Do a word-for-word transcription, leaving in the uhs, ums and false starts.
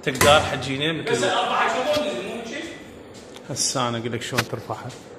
تقدر حجينه بس مثل اربعه شلون مو شيء. هسه انا اقول لك شلون ترفعها.